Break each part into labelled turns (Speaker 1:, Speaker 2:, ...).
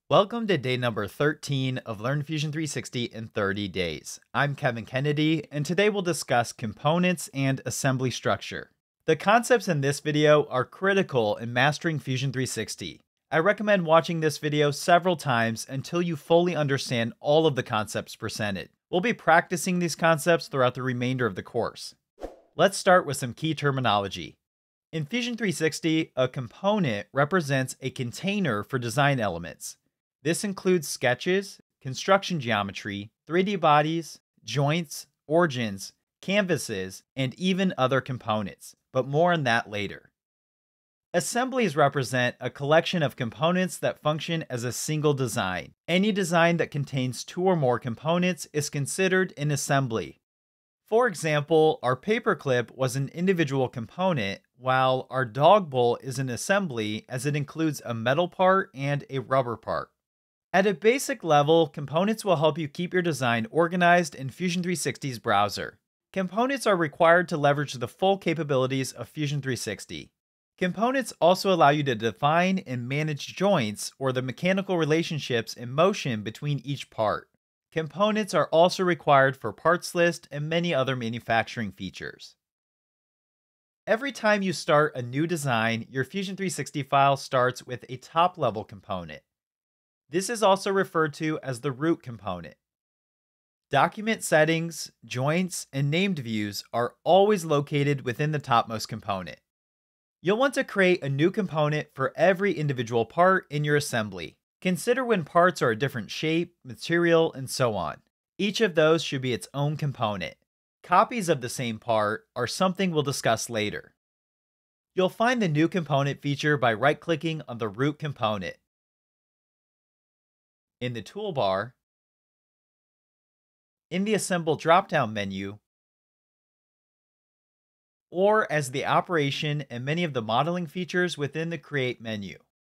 Speaker 1: Welcome to day number 13 of Learn Fusion 360 in 30 days. I'm Kevin Kennedy, and today we'll discuss components and assembly structure. The concepts in this video are critical in mastering Fusion 360. I recommend watching this video several times until you fully understand all of the concepts presented. We'll be practicing these concepts throughout the remainder of the course. Let's start with some key terminology. In Fusion 360, a component represents a container for design elements. This includes sketches, construction geometry, 3D bodies, joints, origins, canvases, and even other components, but more on that later. Assemblies represent a collection of components that function as a single design. Any design that contains two or more components is considered an assembly. For example, our paperclip was an individual component, while our dog bowl is an assembly as it includes a metal part and a rubber part. At a basic level, components will help you keep your design organized in Fusion 360's browser. Components are required to leverage the full capabilities of Fusion 360. Components also allow you to define and manage joints or the mechanical relationships in motion between each part. Components are also required for parts list and many other manufacturing features. Every time you start a new design, your Fusion 360 file starts with a top-level component. This is also referred to as the root component. Document settings, joints, and named views are always located within the topmost component. You'll want to create a new component for every individual part in your assembly. Consider when parts are a different shape, material, and so on. Each of those should be its own component. Copies of the same part are something we'll discuss later. You'll find the new component feature by right-clicking on the root component. In the toolbar, in the Assemble drop-down menu, or as the operation and many of the modeling features within the Create menu.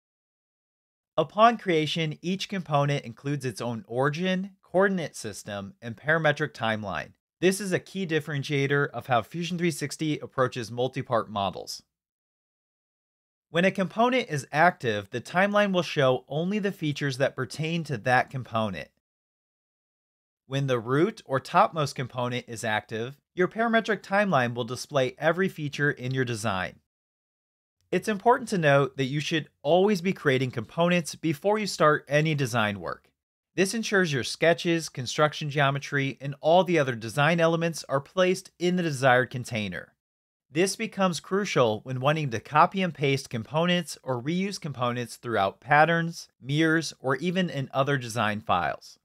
Speaker 1: Upon creation, each component includes its own origin, coordinate system, and parametric timeline. This is a key differentiator of how Fusion 360 approaches multi-part models. When a component is active, the timeline will show only the features that pertain to that component. When the root or topmost component is active, your parametric timeline will display every feature in your design. It's important to note that you should always be creating components before you start any design work. This ensures your sketches, construction geometry, and all the other design elements are placed in the desired container. This becomes crucial when wanting to copy and paste components or reuse components throughout patterns, mirrors, or even in other design files.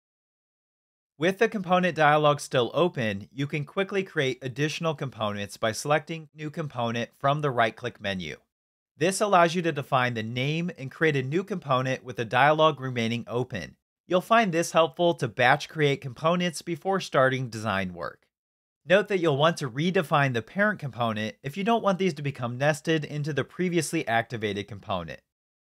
Speaker 1: With the component dialog still open, you can quickly create additional components by selecting New Component from the right-click menu. This allows you to define the name and create a new component with the dialog remaining open. You'll find this helpful to batch create components before starting design work. Note that you'll want to redefine the parent component if you don't want these to become nested into the previously activated component.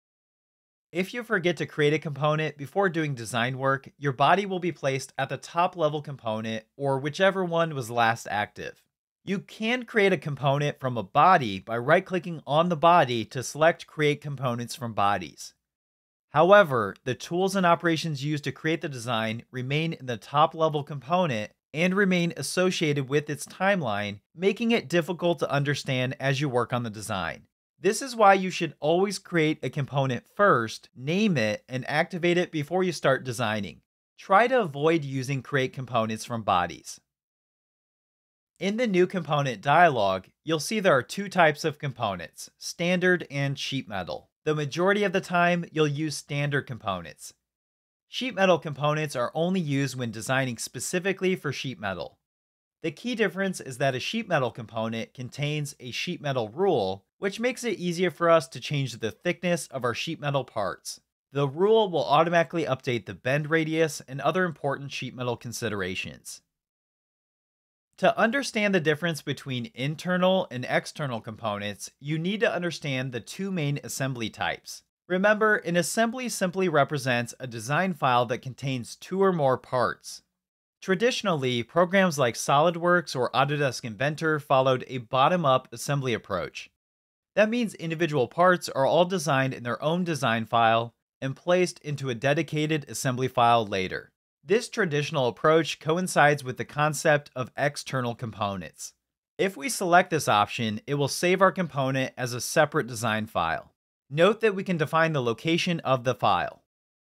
Speaker 1: If you forget to create a component before doing design work, your body will be placed at the top level component or whichever one was last active. You can create a component from a body by right-clicking on the body to select Create Components from Bodies. However, the tools and operations used to create the design remain in the top level component and remain associated with its timeline, making it difficult to understand as you work on the design. This is why you should always create a component first, name it, and activate it before you start designing. Try to avoid using Create Components from Bodies. In the New Component dialog, you'll see there are two types of components, standard and sheet metal. The majority of the time, you'll use standard components. Sheet metal components are only used when designing specifically for sheet metal. The key difference is that a sheet metal component contains a sheet metal rule, which makes it easier for us to change the thickness of our sheet metal parts. The rule will automatically update the bend radius and other important sheet metal considerations. To understand the difference between internal and external components, you need to understand the two main assembly types. Remember, an assembly simply represents a design file that contains two or more parts. Traditionally, programs like SolidWorks or Autodesk Inventor followed a bottom-up assembly approach. That means individual parts are all designed in their own design file, and placed into a dedicated assembly file later. This traditional approach coincides with the concept of external components. If we select this option, it will save our component as a separate design file. Note that we can define the location of the file.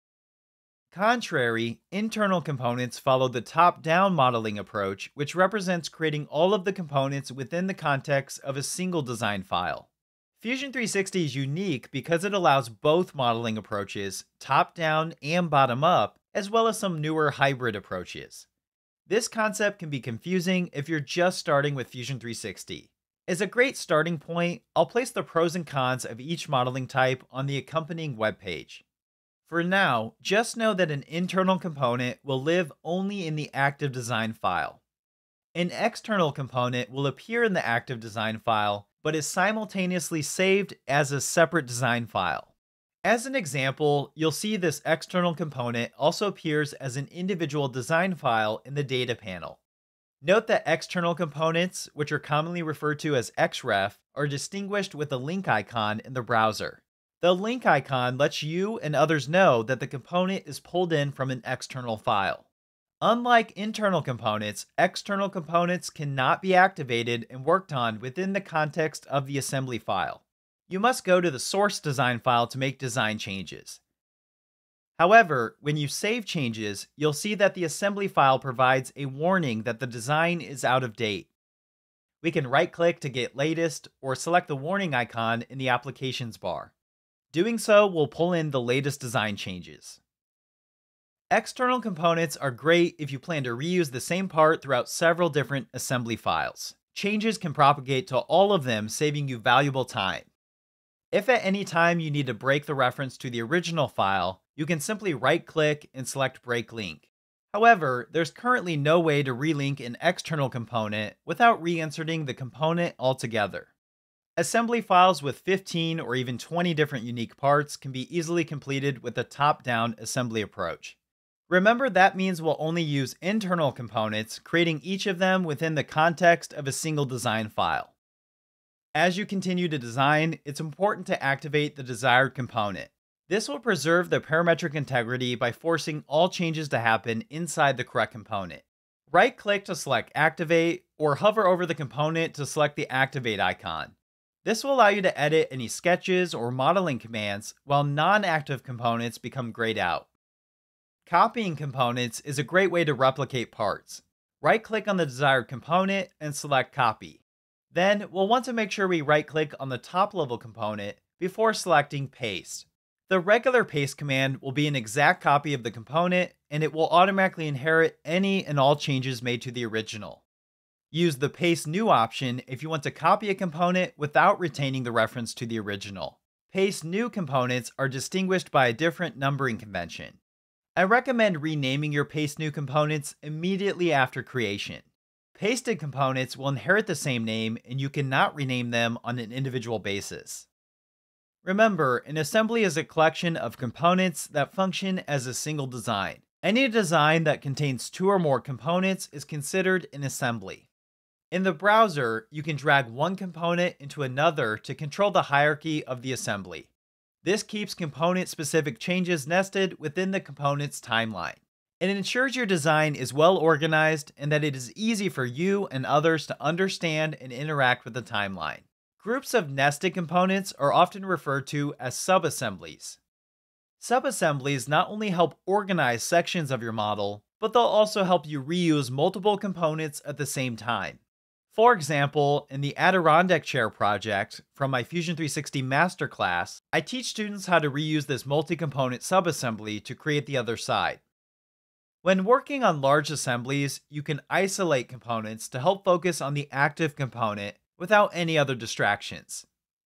Speaker 1: Contrary, internal components follow the top-down modeling approach, which represents creating all of the components within the context of a single design file. Fusion 360 is unique because it allows both modeling approaches, top-down and bottom-up, as well as some newer hybrid approaches. This concept can be confusing if you're just starting with Fusion 360. As a great starting point, I'll place the pros and cons of each modeling type on the accompanying webpage. For now, just know that an internal component will live only in the active design file. An external component will appear in the active design file, but is simultaneously saved as a separate design file. As an example, you'll see this external component also appears as an individual design file in the data panel. Note that external components, which are commonly referred to as XREF, are distinguished with a link icon in the browser. The link icon lets you and others know that the component is pulled in from an external file. Unlike internal components, external components cannot be activated and worked on within the context of the assembly file. You must go to the source design file to make design changes. However, when you save changes, you'll see that the assembly file provides a warning that the design is out of date. We can right-click to get latest or select the warning icon in the applications bar. Doing so will pull in the latest design changes. External components are great if you plan to reuse the same part throughout several different assembly files. Changes can propagate to all of them, saving you valuable time. If at any time you need to break the reference to the original file, you can simply right-click and select Break Link. However, there's currently no way to relink an external component without reinserting the component altogether. Assembly files with 15 or even 20 different unique parts can be easily completed with a top-down assembly approach. Remember, that means we'll only use internal components, creating each of them within the context of a single design file. As you continue to design, it's important to activate the desired component. This will preserve the parametric integrity by forcing all changes to happen inside the correct component. Right-click to select Activate, or hover over the component to select the Activate icon. This will allow you to edit any sketches or modeling commands, while non-active components become grayed out. Copying components is a great way to replicate parts. Right-click on the desired component and select Copy. Then, we'll want to make sure we right-click on the top-level component before selecting Paste. The regular paste command will be an exact copy of the component, and it will automatically inherit any and all changes made to the original. Use the Paste New option if you want to copy a component without retaining the reference to the original. Paste New components are distinguished by a different numbering convention. I recommend renaming your Paste New components immediately after creation. Pasted components will inherit the same name, and you cannot rename them on an individual basis. Remember, an assembly is a collection of components that function as a single design. Any design that contains two or more components is considered an assembly. In the browser, you can drag one component into another to control the hierarchy of the assembly. This keeps component-specific changes nested within the component's timeline. It ensures your design is well organized and that it is easy for you and others to understand and interact with the timeline. Groups of nested components are often referred to as sub-assemblies. Sub-assemblies not only help organize sections of your model, but they'll also help you reuse multiple components at the same time. For example, in the Adirondack Chair project from my Fusion 360 Masterclass, I teach students how to reuse this multi-component sub-assembly to create the other side. When working on large assemblies, you can isolate components to help focus on the active component without any other distractions.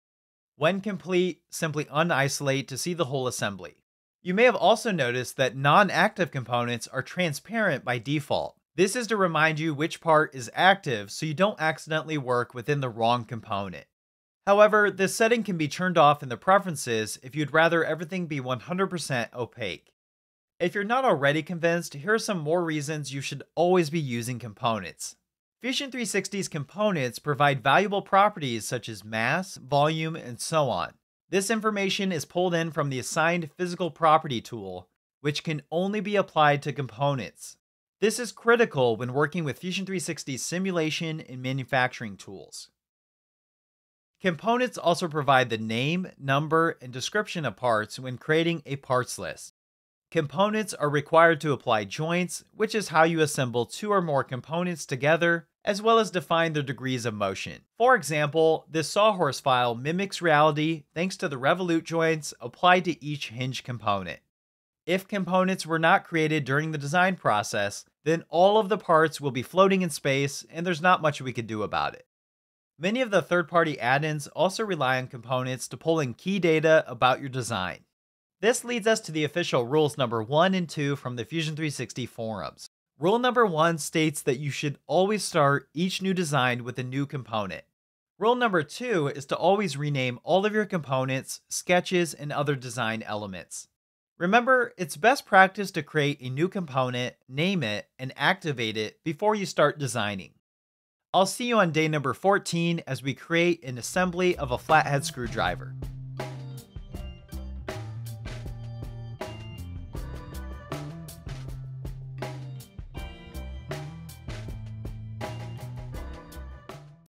Speaker 1: When complete, simply unisolate to see the whole assembly. You may have also noticed that non-active components are transparent by default. This is to remind you which part is active so you don't accidentally work within the wrong component. However, this setting can be turned off in the preferences if you'd rather everything be 100% opaque. If you're not already convinced, here are some more reasons you should always be using components. Fusion 360's components provide valuable properties such as mass, volume, and so on. This information is pulled in from the assigned physical property tool, which can only be applied to components. This is critical when working with Fusion 360's simulation and manufacturing tools. Components also provide the name, number, and description of parts when creating a parts list. Components are required to apply joints, which is how you assemble two or more components together, as well as define their degrees of motion. For example, this sawhorse file mimics reality thanks to the revolute joints applied to each hinge component. If components were not created during the design process, then all of the parts will be floating in space and there's not much we could do about it. Many of the third-party add-ins also rely on components to pull in key data about your design. This leads us to the official rules number 1 and 2 from the Fusion 360 forums. Rule number 1 states that you should always start each new design with a new component. Rule number 2 is to always rename all of your components, sketches, and other design elements. Remember, it's best practice to create a new component, name it, and activate it before you start designing. I'll see you on day number 14 as we create an assembly of a flathead screwdriver.